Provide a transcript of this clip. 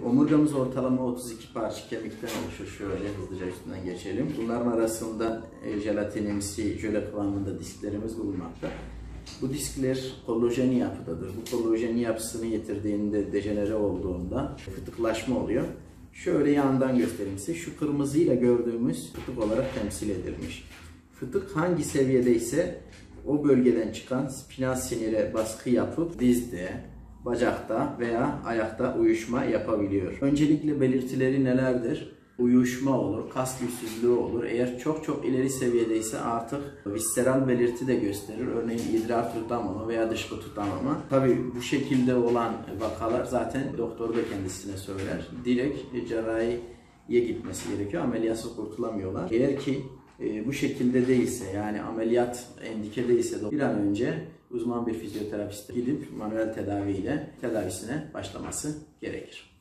Omurgamız ortalama 32 parça kemikten oluşur. Şöyle hızlıca üstünden geçelim. Bunların arasında jelatinimsi, jöle kıvamında disklerimiz bulunmakta. Bu diskler kollajeni yapıdadır. Bu kollajeni yapısını yitirdiğinde, dejenere olduğunda fıtıklaşma oluyor. Şöyle yandan göstereyim size. Şu kırmızıyla gördüğümüz fıtık olarak temsil edilmiş. Fıtık hangi seviyedeyse o bölgeden çıkan spinal sinire baskı yapıp dizde, bacakta veya ayakta uyuşma yapabiliyor. Öncelikle belirtileri nelerdir? Uyuşma olur, kas güçsüzlüğü olur. Eğer çok ileri seviyedeyse artık visceral belirti de gösterir. Örneğin idrar tutamama veya dışkı tutamama. Tabii bu şekilde olan vakalar zaten doktor da kendisine söyler. Direkt cerrahiye gitmesi gerekiyor. Ameliyatsız kurtulamıyorlar. Eğer ki bu şekilde değilse, yani ameliyat endike değilse bir an önce uzman bir fizyoterapiste gidip manuel tedaviyle tedavisine başlaması gerekir.